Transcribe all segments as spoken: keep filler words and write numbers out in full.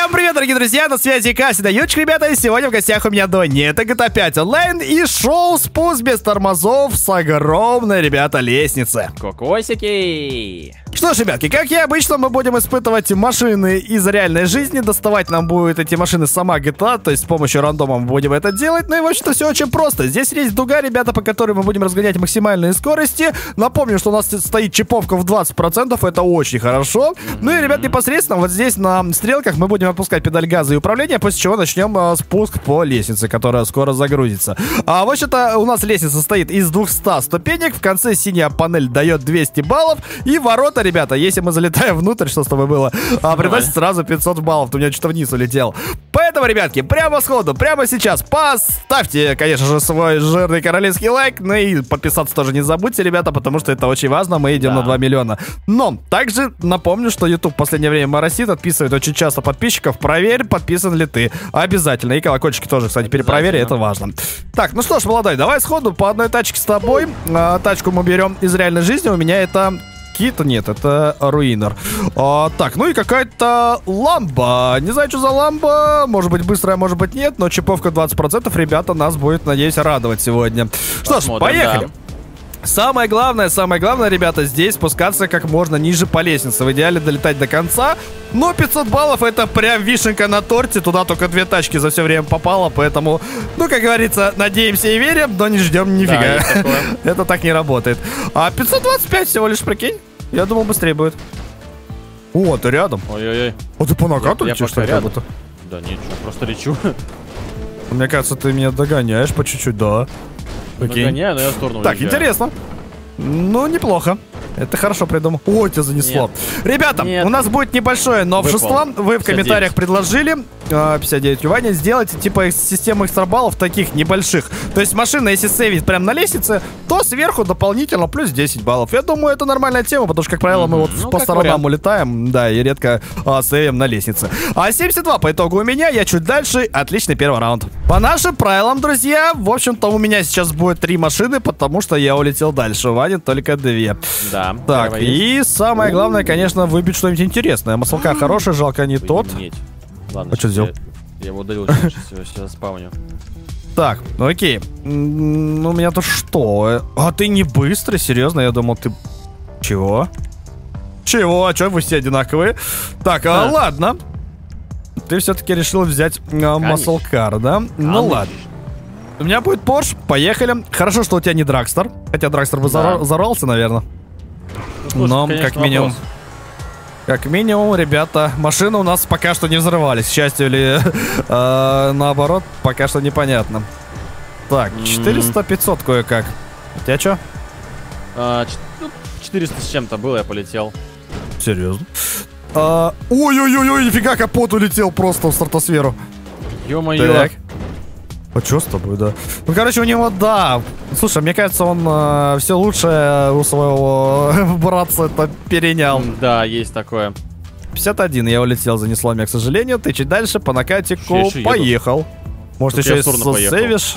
Всем привет, дорогие друзья, на связи Касси, Ючик, ребята, и сегодня в гостях у меня Донни. Это джи ти эй пять онлайн и шоу «Спуск без тормозов» с огромной, ребята, лестницей. Кокосики! Что ж, ребятки, как и обычно, мы будем испытывать машины из реальной жизни. Доставать нам будет эти машины сама джи ти эй, то есть с помощью рандома мы будем это делать. Ну и, в общем-то, все очень просто. Здесь есть дуга, ребята, по которой мы будем разгонять максимальные скорости. Напомню, что у нас стоит чиповка в двадцать процентов, это очень хорошо. Ну и, ребят, непосредственно вот здесь на стрелках мы будем опускать педаль газа и управления, после чего начнем э, спуск по лестнице, которая скоро загрузится. А в общем-то, у нас лестница состоит из двухсот ступенек. В конце синяя панель дает двести баллов. И ворота, ребята, если мы залетаем внутрь, что с тобой было, а, приносит сразу пятьсот баллов. Ты у меня что-то вниз улетел. Поэтому, ребятки, прямо сходу, прямо сейчас поставьте, конечно же, свой жирный королевский лайк. Ну и подписаться тоже не забудьте, ребята, потому что это очень важно. Мы идем да. на два миллиона. Но также напомню, что YouTube в последнее время моросит, отписывает очень часто подписчиков. Проверь, подписан ли ты. Обязательно. И колокольчики тоже, кстати, перепроверь, это важно. Так, ну что ж, молодой, давай сходу по одной тачке с тобой. А, тачку мы берем из реальной жизни. У меня это... Кит? Нет, это Руинер. А, так, ну и какая-то ламба. Не знаю, что за ламба. Может быть быстрая, может быть нет. Но чиповка двадцать процентов, ребята, нас будет, надеюсь, радовать сегодня. Что ж, поехали. Да. Самое главное, самое главное, ребята, здесь спускаться как можно ниже по лестнице. В идеале долетать до конца. Но пятьсот баллов это прям вишенка на торте. Туда только две тачки за все время попало. Поэтому, ну, как говорится, надеемся и верим, но не ждем нифига. Да, это так не работает. А пятьсот двадцать пять всего лишь, прикинь. Я думал, быстрее будет. О, ты рядом. Ой-ой-ой. А ты по накату летишь, что ли, как будто? Да ничего, просто лечу. Мне кажется, ты меня догоняешь по чуть-чуть, да. Окей. Догоняю, но я в сторону Так, уезжаю. Интересно. Ну, неплохо. Это хорошо придумал. Ой, тебя занесло. Нет. Ребята, Нет. у нас будет небольшое новшество. Выпал. Вы в комментариях предложили э, пятьдесят девять юаней сделать типа систему экстра баллов таких небольших. То есть машина, если сейвит прямо на лестнице, то сверху дополнительно плюс десять баллов. Я думаю, это нормальная тема, потому что, как правило, mm-hmm. мы вот ну, по сторонам улетаем, да, и редко э, сейвим на лестнице. А семьдесят два по итогу у меня, я чуть дальше. Отличный первый раунд. По нашим правилам, друзья, в общем-то, у меня сейчас будет три машины, потому что я улетел дальше. У Вани только две. Да. Так, и самое главное, конечно, выбить что-нибудь интересное. Маслка хорошая, жалко не тот. Ладно, а что сделал? Я, я его удалил, сейчас, сейчас спавню. Так, ну окей. Ну, у меня тут что? А ты не быстрый? Серьезно? Я думал, ты... Чего? Чего? А что вы все одинаковые? Так, а, ладно. Ты все-таки решил взять а, маслкар, да? Конечно. Ну ладно. У меня будет Порш, поехали. Хорошо, что у тебя не Драгстер. Хотя Драгстер бы да. взорвался, наверное. Ну, слушай, но, конечно, как минимум, вопрос. Как минимум, ребята, машины у нас пока что не взрывались. К счастью или э, наоборот, пока что непонятно. Так, четыреста пятьсот кое-как. У тебя что? А, четыреста с чем-то было, я полетел. Серьезно? А, ой-ой-ой, нифига, капот улетел просто в стратосферу. Ё-моё. А что с тобой, да? Ну, короче, у него, да. Слушай, мне кажется, он э, все лучшее у своего братца это перенял. Да, есть такое. пятьдесят один я улетел, занесло меня, к сожалению. Ты чуть дальше по накатику я поехал. Еду. Может, только еще и сейвишь?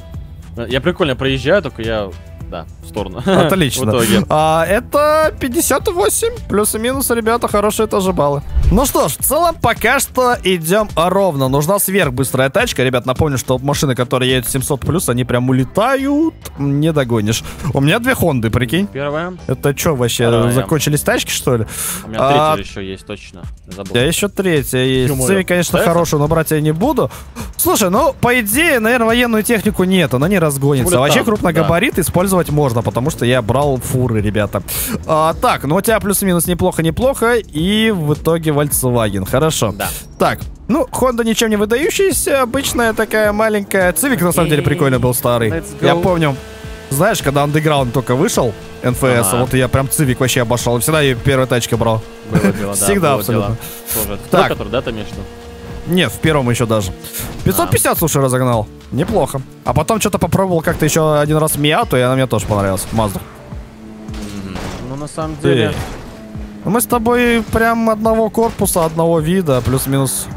Я прикольно проезжаю, только я... Да, в сторону. Отлично. В итоге. А, это пятьдесят восемь. Плюс и минус, ребята, хорошие тоже баллы. Ну что ж, в целом пока что идем ровно. Нужна сверхбыстрая тачка. Ребят, напомню, что машины, которые едут семьсот плюс, они прям улетают. Не догонишь. У меня две Хонды, прикинь. Первая. Это что вообще, Вторая. Закончились тачки, что ли? У меня третья а, еще есть, точно. Забыл. Я еще третья есть. Цивик, конечно, это? Хорошую, но брать я не буду. Слушай, ну, по идее, наверное, военную технику нет. Она не разгонится. А вообще крупногабарит да. использовать можно, потому что я брал фуры, ребята. А, так, ну у тебя плюс-минус неплохо-неплохо. И в итоге Volkswagen. Хорошо. Да. Так, ну, Honda ничем не выдающаяся. Обычная такая маленькая. Цивик, на самом деле, прикольно был старый. Я помню, знаешь, когда Underground только вышел, эн эф эс, ага. вот я прям Цивик вообще обошел. Всегда ее первая тачка брал. Было дело, да. Всегда абсолютно. Тоже. Так. Который, да, там между? Нет, в первом еще даже. пятьсот пятьдесят, а. слушай, разогнал. Неплохо. А потом что-то попробовал как-то еще один раз Миату, и она мне тоже понравилась. Мазду. Mm-hmm. Ну, на самом деле... Ты... Мы с тобой прям одного корпуса, одного вида, плюс-минус.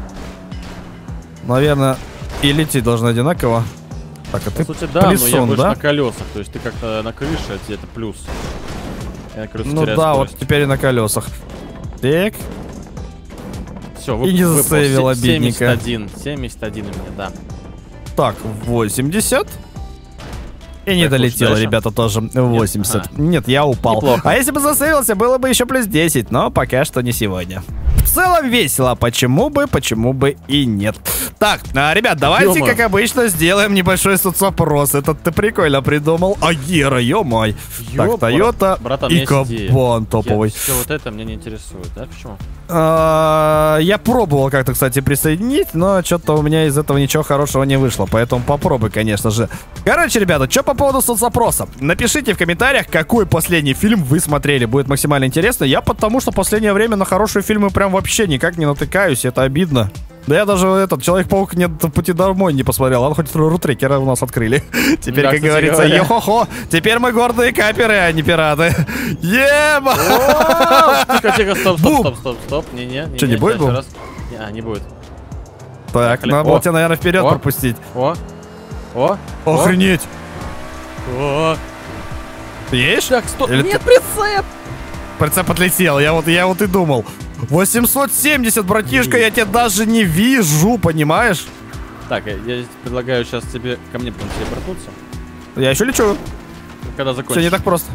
Наверное, и лететь должны одинаково. Так, а ты по сути, да, плюсон, но я больше да? на колесах. То есть ты как-то на крыше, а тебе это плюс. Ну да, скорость. Вот теперь и на колесах. Так. Все, И не засейвил, обидненько. семьдесят один. семьдесят один у меня, да. Так, восемьдесят. И не Так, долетело, дальше. ребята, тоже восемьдесят. Ага. Нет, я упал. Неплохо. А если бы засейвился, было бы еще плюс десять, но пока что не сегодня. В целом весело, почему бы, почему бы и нет. Так, а, ребят, давайте, Ё-моё. как обычно, сделаем небольшой соцопрос. Это ты прикольно придумал. А Гера, ё-мой. Так, Ёпа, Тойота братан, у и меня есть идея. Кабан топовый. Все вот это меня не интересует, да? Почему? А, Я пробовал как-то, кстати, присоединить, но что-то у меня из этого ничего хорошего не вышло. Поэтому попробуй, конечно же. Короче, ребята, что по поводу соцопроса? Напишите в комментариях, какой последний фильм вы смотрели. Будет максимально интересно. Я потому что в последнее время на хорошие фильмы прям вообще никак не натыкаюсь. Это обидно. Да я даже этот Человек-паук «Нет пути домой» не посмотрел. Он хоть рутрекера у нас открыли. Теперь, Да, как кстати говорится, говоря. йо-хо-хо. Теперь мы гордые каперы, а не пираты. Еба! Тихо, тихо, стоп, Бум. стоп, стоп, стоп, стоп. Не-не. Чё, не будет бум? А, не будет. Так, Поехали. надо было О. тебя, наверное, вперед О. пропустить. О. О. О. Охренеть! О. Ты едешь? Так, стоп. Или Нет, ты- прицеп. Прицеп отлетел, я вот, я вот и думал. восемьсот семьдесят, братишка, я тебя даже не вижу, понимаешь? Так, я, я предлагаю сейчас тебе ко мне потом телепортнуться. Я еще лечу. Когда Все закончишь. не так просто.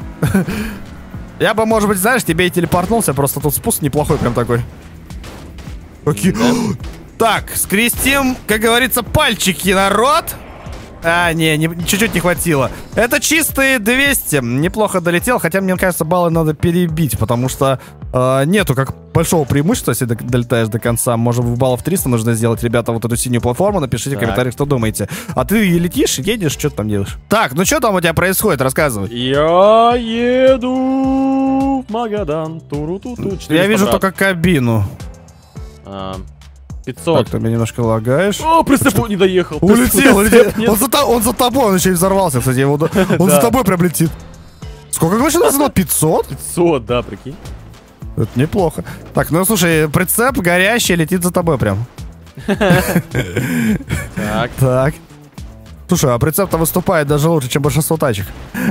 Я бы, может быть, знаешь, тебе и телепортнулся, просто тут спуск неплохой прям такой. Окей. Да. Так, скрестим, как говорится, пальчики, народ. А, не, не- чуть-чуть не хватило. Это чистые двести. Неплохо долетел, хотя, мне кажется, баллы надо перебить, потому что э, нету как большого преимущества, если до- долетаешь до конца. Может, в баллов триста нужно сделать. Ребята, вот эту синюю платформу, напишите Так. в комментариях, что думаете. А ты летишь, едешь, что ты там делаешь? Так, ну что там у тебя происходит, рассказывай. Я еду в Магадан. Туру-ту-ту. Я вижу четыреста только кабину. А, Так, пятьсот. ты меня немножко лагаешь. О, прицеп не доехал. Улетел, Прицеп улетел. нет. Он за, то- он за тобой, он еще и взорвался, кстати. его- Он за Да. тобой прям летит. Сколько, говоришь, назад? пятьсот? пятьсот, да, прикинь. Это неплохо. Так, ну слушай, прицеп горящий летит за тобой прям. Так. Так. Слушай, а прицеп-то выступает даже лучше, чем большинство тачек.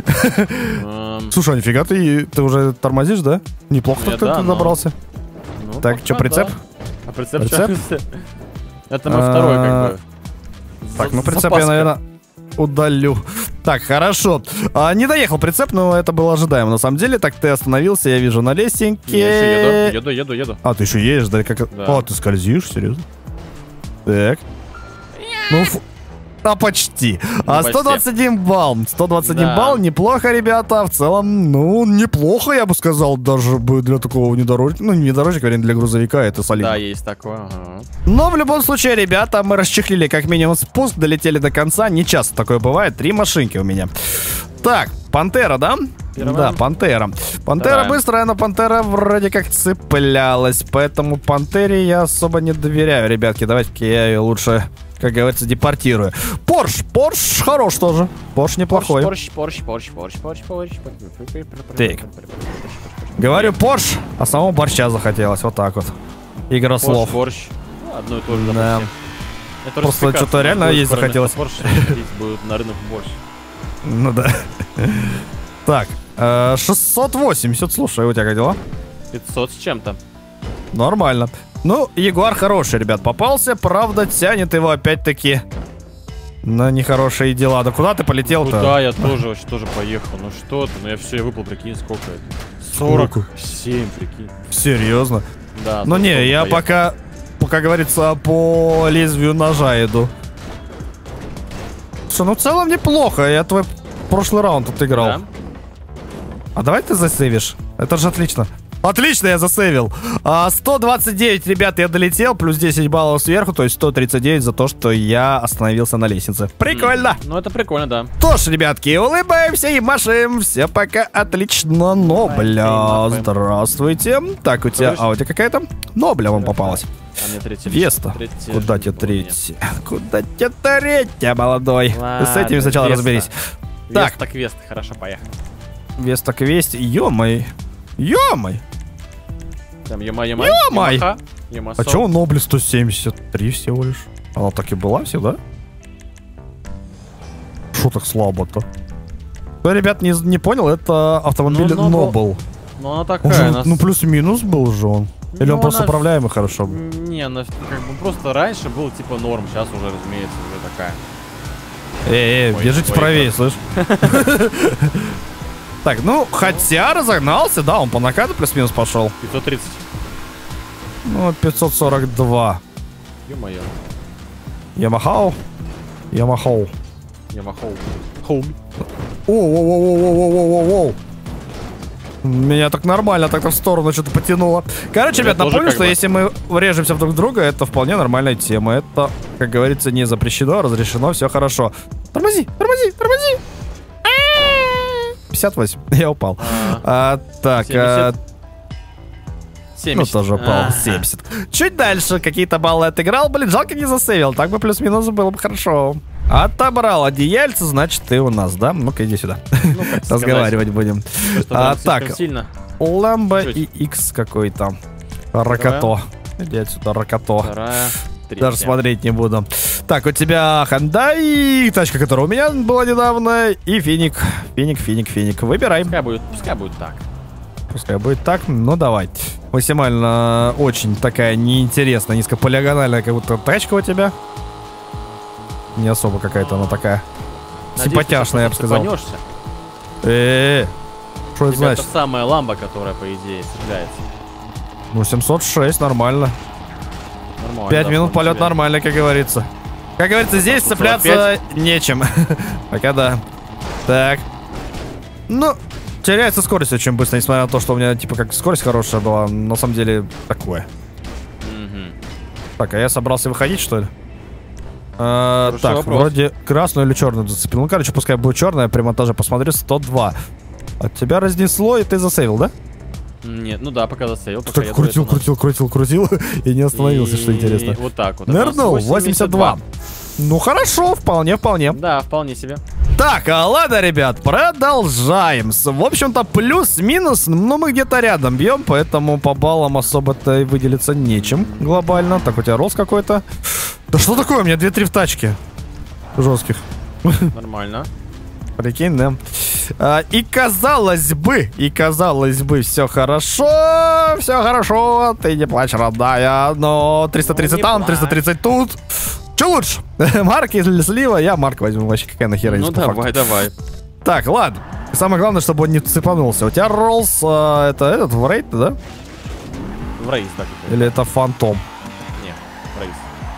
эм, Слушай, а нифига ты, ты уже тормозишь, да? Неплохо Я так ты да, ты но- добрался. ну, Так, пока что, прицеп? да. А прицеп, Прицеп? чё? Это мой второй, как бы. Так, За- ну прицеп я, запаска. наверное, удалю. Так, хорошо. А, не доехал прицеп, но это было ожидаемо. На самом деле, так ты остановился, я вижу на лесенке. Я еще еду, еду, еду, еду. А, ты еще едешь, да? Как... Да. О, ты скользишь, серьезно? Так. Ну, фу- а почти. А почти. сто двадцать один балл. сто двадцать один Да. балл, неплохо, ребята. В целом, ну, неплохо, я бы сказал, даже бы для такого внедорожника. Ну, не внедорожника, вернее, для грузовика это солидно. Да, есть такое. ага. Но в любом случае, ребята, мы расчехлили как минимум спуск, долетели до конца. Не часто такое бывает. Три машинки у меня. Так, Пантера, да? Первая. Да, Пантера. Пантера Вторая. быстрая, но Пантера вроде как цеплялась. Поэтому Пантере я особо не доверяю, ребятки. Давайте-ка я ее лучше, как говорится, депортирую. Порш, Порш хорош тоже. Порш неплохой. Порш, Порш, Порш, Порш, Порш, Порш, Порш. Так. Говорю Порш, а самому борща захотелось. Вот так вот. Игра Порш, слов. Борщ. Ну, одно и то же, Да. допустим. Это Просто русификация. что-то реально Будет есть скоро захотелось. вместо Порш ходить будет на рынок борщ. Ну да. Так, э, шестьсот восемьдесят, слушай, у тебя как дела? пятьсот с чем-то. Нормально. Ну, Ягуар хороший, ребят, попался. Правда, тянет его опять-таки на нехорошие дела. Да куда ты полетел-то? Куда я тоже, вообще тоже поехал. Ну что ты, ну я все, я выпал, прикинь, сколько это? сорок семь, прикинь. Серьезно? Да. Ну за не, столько я поехал. пока, пока говорится, по лезвию ножа иду. Слушай, ну в целом неплохо. Я твой прошлый раунд отыграл. Да? А давай ты засейвишь. Это же отлично. Отлично, я засейвил. А, сто двадцать девять, ребят, я долетел. Плюс десять баллов сверху, то есть сто тридцать девять за то, что я остановился на лестнице. Прикольно. Ну это прикольно, да. Что ж, ребятки, улыбаемся и машем. Все пока отлично. Нобля, Махаем. здравствуйте. Так, у тебя Слышь? Ауди какая-то? Нобля вам попалась. А мне третья. Веста. третья Куда же тебе была третья? Куда тебе третья, молодой? Ты с этим Ладно, сначала Веста. разберись. у меня. Так. Веста, квест, хорошо, поехали. Веста квест. Ё-мой. Ё-мой. Там Яма, Яма, Ё-мой! Ямаха, Ямасо. А чё у Нобли сто семьдесят три всего лишь? Она так и была всегда? Шо так слабо-то? Кто, ребят, не, не понял, это автомобиль Ну, Нобл. Нобл. Ну она Он такая, же, она... ну, плюс-минус был же он. Или Ну, он просто она- управляемый хорошо был? Не, она как бы просто раньше был типа норм, сейчас уже, разумеется, уже такая. Эй, эй, Ой, держите ой, правее, слышь? Так, ну, хотя разогнался, да, он по накату плюс-минус пошел. пятьсот тридцать. Ну, пятьсот сорок два. Ё-моё. Ямахау? Ямахау. Ямахоу. Хоум. Оу-оу-оу-оу-оу-оу-оу. Меня так нормально, так-то в сторону что-то потянуло. Короче, Я ребят, тоже напомню, как что бы. если мы врежемся в друг друга, это вполне нормальная тема. Это, как говорится, не запрещено, разрешено, все хорошо. Тормози, тормози, тормози. пятьдесят восемь. Я упал. А, А, так, семьдесят. а, семьдесят. ну тоже упал. Ага. семьдесят. Чуть дальше какие-то баллы отыграл. Блин, жалко не засейвил. Так бы плюс-минус было бы хорошо. Отобрал одеяльце, значит, ты у нас, да? Ну-ка, иди сюда. Ну, как сказать. Разговаривать будем. Просто А, там слишком так. сильно. Ламбо Чуть. и X какой-то. Ракато. Иди отсюда, Ракато. Вторая, третья. Даже смотреть не буду. Так, у тебя Hyundai, тачка, которая у меня была недавно, и Финик. Финик, Финик, Финик. Выбирай. Пускай будет, пускай будет так. Пускай будет так. Ну, давай. Максимально очень такая неинтересная, низкополигональная как будто тачка у тебя. Не особо какая-то она такая. Надеюсь, Симпатяшная, я бы ты сказал. цепанешься. Э-э-э. Что это Тебя значит? это самая ламба, которая, по идее, цепляется. Ну, семьсот шесть, нормально. Нормально. Пять да, минут вполне полет себе. нормально, как говорится. Как говорится, здесь Тут цепляться нечем. Пока да. Так. Ну, теряется скорость очень быстро, несмотря на то, что у меня, типа, как скорость хорошая была. На самом деле, такое. Мгм. Так, а я собрался выходить, что ли? А, Хороший так, вопрос. вроде красную или черную зацепил. Ну, короче, пускай будет черная. При монтаже посмотрю, сто два. От тебя разнесло, и ты засейвил, да? Нет, ну да, пока засейвил. Ты пока так я крутил, тут это крутил, крутил, крутил и не на- остановился, что И интересно. Вот так вот. Нырнул, восемьдесят два. Ну, хорошо, вполне, вполне. Да, вполне себе. Так, а ладно, ребят, продолжаем. С- В общем-то, плюс-минус, ну, мы где-то рядом бьем, поэтому по баллам особо-то и выделиться нечем глобально. Так, у тебя рост какой-то. Да что такое? У меня две-три в тачке. Жестких. Нормально. Прикинь, да? А, и казалось бы, и казалось бы, все хорошо, все хорошо, ты не плачь, родная, но триста тридцать Ну, не там, плачь. триста тридцать тут. Че лучше? Марк или слива? Я Марк возьму, вообще какая нахера Ну есть по факту. давай, давай. Так, ладно. Самое главное, чтобы он не цепанулся. У тебя Роллс, а, это этот, в рейд, да? В рейс, так. Или это Фантом? Не, в рейс.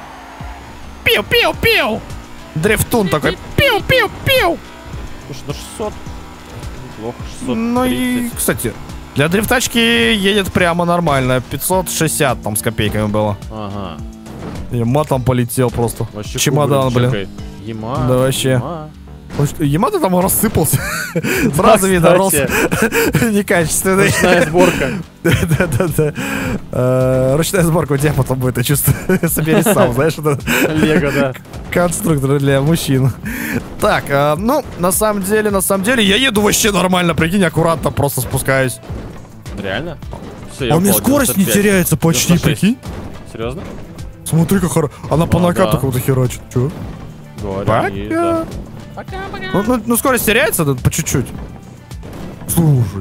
Пиу-пиу-пиу! Дрифтун такой, пиу-пиу-пиу! Слушай, ну шестьсот. Неплохо, шестьсот. Ну и, кстати, для дрифтачки едет прямо нормально. пятьсот шестьдесят там с копейками было. Ага. И матом полетел просто. Вообще Чемодан, кубарем блин. чекай. Ема. Да вообще. Ема. Он что, Ямато там рассыпался. Сразу видно, Роллс Кстати, некачественный. ручная сборка. Да-да-да. Э, Ручная сборка у тебя потом будет, я чувствую. Собери сам, знаешь, это Лего, да. конструктор для мужчин. Так, э, ну, на самом деле, на самом деле, я еду вообще нормально, прикинь, аккуратно просто спускаюсь. Реально? Всё, А я у меня упал, скорость не девяносто пять. теряется почти, девяносто шесть. прикинь. Серьезно? Смотри, как хоро... Она по А, накату да. кого-то херачит. Чё? Говори, да. Ну, ну, ну, скорость теряется, да, по чуть-чуть. Слушай.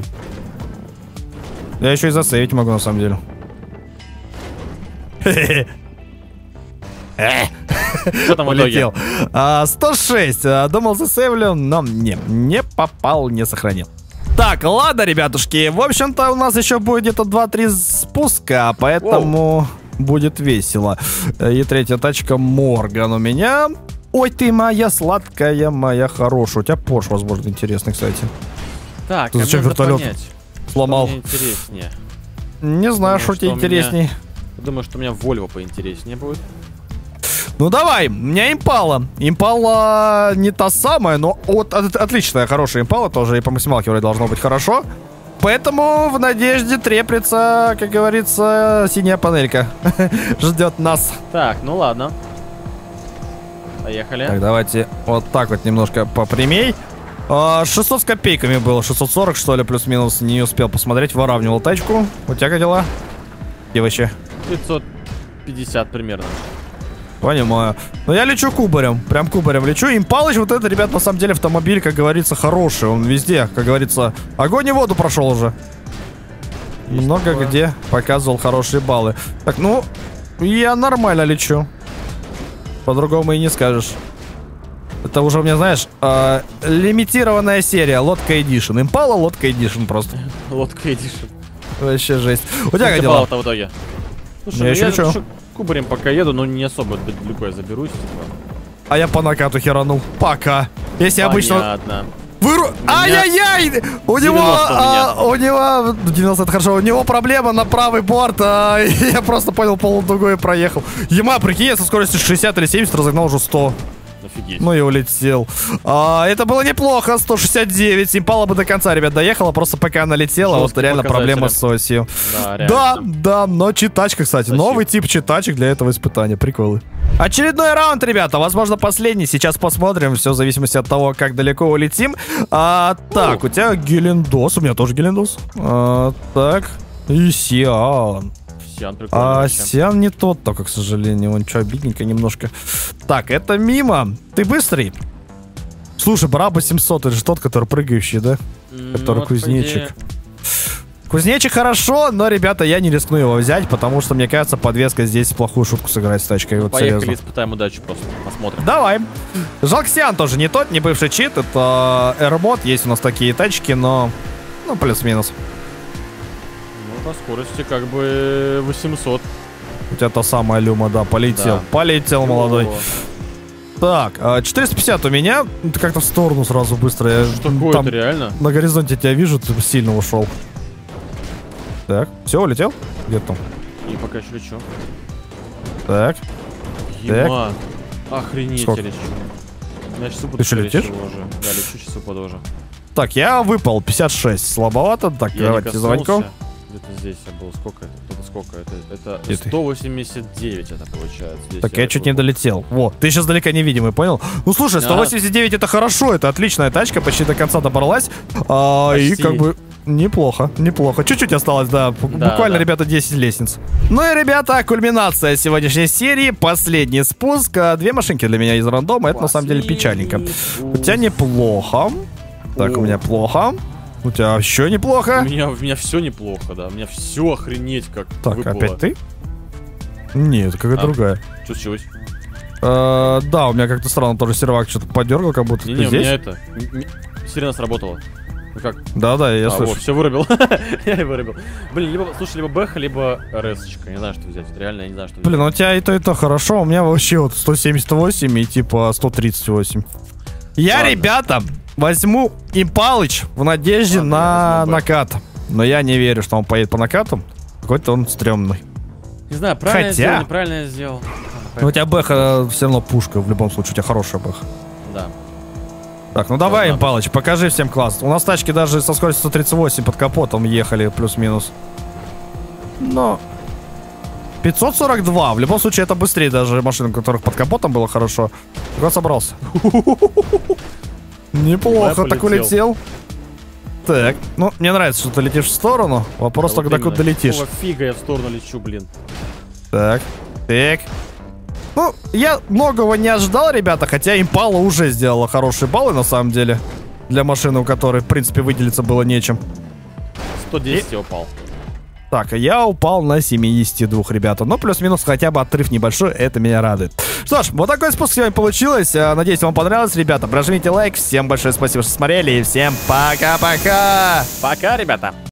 Я еще и засейвить могу, на самом деле. Что там в итоге? Улетел. А, сто шесть. А, думал, засейвлю, но не, не попал, не сохранил. Так, ладно, ребятушки. В общем-то, у нас еще будет где-то два-три спуска, поэтому будет весело. И третья тачка Морган у меня. Ой, ты моя сладкая, моя хорошая. У тебя Порш, возможно, интересный, кстати. Так, Ты а зачем мне надо вертолет понять, Сломал. что мне интереснее. Не знаю, Думаю, что тебе что у меня- интересней. Думаю, что у меня Volvo поинтереснее будет. Ну давай, у меня импала. Импала не та самая, но от, от- отличная, хорошая импала тоже. И по максималке вроде должно быть хорошо. Поэтому в надежде треплется, как говорится, синяя панелька. Ждет нас. Так, ну ладно. Поехали. Так, давайте вот так вот немножко попрямей. А, шестьсот с копейками было, шестьсот сорок что ли, плюс-минус. Не успел посмотреть, выравнивал тачку. У тебя как дела? Где вообще? пятьсот пятьдесят примерно. Понимаю. Но я лечу кубарем. Прям кубарем лечу. Импалыч, вот это, ребят, на самом деле автомобиль, как говорится, хороший. Он везде, как говорится, огонь и воду прошел уже. много такое. где показывал хорошие баллы. Так, ну, я нормально лечу. По-другому и не скажешь. Это уже у меня, знаешь, э, лимитированная серия, лодка Эдишн. Импала, лодка Эдишн просто. Лодка Эдишн. Вообще жесть. У тебя как Сколько дела? баллов-то в итоге? Слушай, Я ну еще я лечу. еще кубарем пока еду, но не особо далеко я заберусь. Типа. А я по накату херанул. Пока. Если обычно... Понятно. Выру... Ай-яй-яй! У него... девяносто у меня. а, у него... девяносто это хорошо. У него проблема на правый борт. А, я просто понял, полудугой и проехал. Ема, прикинь, я со скоростью шестьдесят или семьдесят разогнал уже сто. Офигеть. Ну и улетел. А, это было неплохо. сто шестьдесят девять. Импала бы до конца, ребят, доехала. Просто пока она летела, вот Жесткие реально проблема показатели. с осью. Да, Да, реально. да, но читачка, кстати. Спасибо. Новый тип читачек для этого испытания. Приколы. Очередной раунд, ребята. Возможно, последний. Сейчас посмотрим. Все в зависимости от того, как далеко улетим. А, так, у тебя Гелендос. У меня тоже Гелендос. А, так. И Сиан. Сиан прикольный А вообще. Сиан не тот, только, к сожалению. Он что, обидненько немножко. Так, это мимо. Ты быстрый? Слушай, Браба семьсот, это же тот, который прыгающий, да? М, Который ну, вот, по кузнечик. идее, Кузнечик хорошо, но, ребята, я не рискну его взять, потому что, мне кажется, подвеска здесь плохую шутку сыграет с тачкой. Вот Поехали, серьезно. испытаем удачу просто. Посмотрим. Давай. Жалко, Сиан тоже не тот, не бывший чит. Это AirMod. Есть у нас такие тачки, но... Ну, плюс-минус. Ну, по скорости как бы восемьсот. У тебя та самая люма, да, полетел. Да. Полетел, молодой. О, Так, а, четыреста пятьдесят у меня. Ты как-то в сторону сразу быстро. Я Что такое там это реально? на горизонте тебя вижу, ты сильно ушел. Так, все, улетел? Где там? И пока еще лечу. Так. Ема. Охренеть, Сколько? я лечу. Я сейчас упаду. Ты что, скорее летишь? всего уже. Да, лечу, сейчас упаду уже. Так, я выпал. пятьдесят шесть. Слабовато. Так, Я не давайте коснулся. звоньком. Где-то здесь я был. Сколько это? Это сколько? Это, Где это ты? сто восемьдесят девять это получается. Здесь Так, я чуть не выпал. долетел. Вот, ты сейчас далеко невидимый, понял? Ну, слушай, сто восемьдесят девять это хорошо, это отличная тачка, почти до конца добралась. А, и Почти. как бы неплохо, неплохо. Чуть-чуть осталось, да, бу- Да, буквально, да. ребята, десять лестниц. Ну и, ребята, кульминация сегодняшней серии, последний спуск. А, Две машинки для меня из рандома, это на самом деле печальненько. У тебя неплохо. Так, у меня плохо. У тебя еще У неплохо. меня, у меня все неплохо, да. У меня все охренеть как Так, выпало. опять ты? Нет, какая-то А. другая. Что случилось? Э, да, у меня как-то странно тоже сервак что-то подергал, как будто Не, ты не, у здесь. меня это. м- м- Сирена сработала. Ну как? Да-да, я а, слышу. вот, все вырубил. Я и вырубил. Блин, либо, слушай, либо Бэха, либо РС-очка. Не знаю, что взять. Реально, я не знаю, что взять. Блин, ну у тебя и то, и то хорошо. У меня вообще вот сто семьдесят восемь и типа сто тридцать восемь. Я, Ладно. ребята, возьму Импалыч в надежде Ладно, на я возьму Б. накат. Но я не верю, что он поедет по накатам. Какой-то он стрёмный. Не знаю, правильно Хотя- я сделал, неправильно я сделал. Но у тебя бэха все равно пушка, в любом случае, у тебя хорошая бэха. Да. Так, ну давай, Ладно. Импалыч, покажи всем класс. У нас тачки даже со скоростью сто тридцать восемь под капотом ехали, плюс-минус. Но... пятьсот сорок два. В любом случае, это быстрее даже машин, у которых под капотом было хорошо. Куда собрался? Неплохо, Я так полетел. улетел. Так, ну, мне нравится, что ты летишь в сторону. Вопрос Да, только, вот докуда именно. долетишь. Какого фига я в сторону лечу, блин. Так, так. Ну, я многого не ожидал, ребята, хотя Импала уже сделала хорошие баллы, на самом деле. Для машины, у которой, в принципе, выделиться было нечем. сто десять я упал. Так, а я упал на семьдесят два, ребята. Ну, плюс-минус хотя бы отрыв небольшой, это меня радует. Что ж, вот такой спуск сегодня получилось. А, Надеюсь, вам понравилось, ребята. Прожмите лайк. Всем большое спасибо, что смотрели. И всем пока-пока. Пока, ребята.